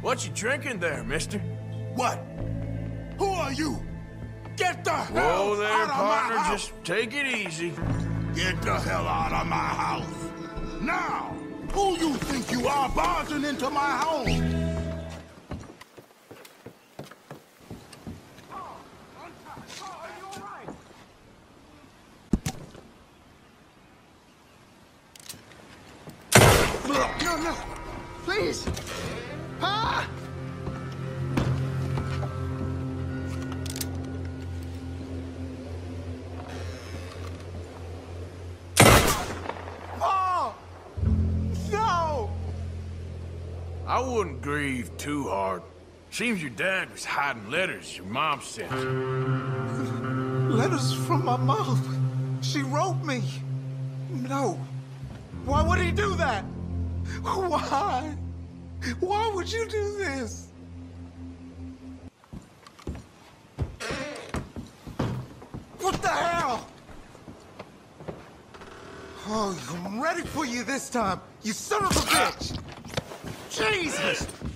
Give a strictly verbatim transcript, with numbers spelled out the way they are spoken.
What you drinking there, mister? What? Who are you? Get the hell Whoa there, out of partner. my house! Just take it easy. Get the hell out of my house! Now! Who you think you are barging into my home? No, no! Please! Ah! Oh! No! I wouldn't grieve too hard. Seems your dad was hiding letters your mom sent. Letters from my mom. She wrote me. No. Why would he do that? Why? Why would you do this? What the hell? Oh, I'm ready for you this time, you son of a bitch! Jesus!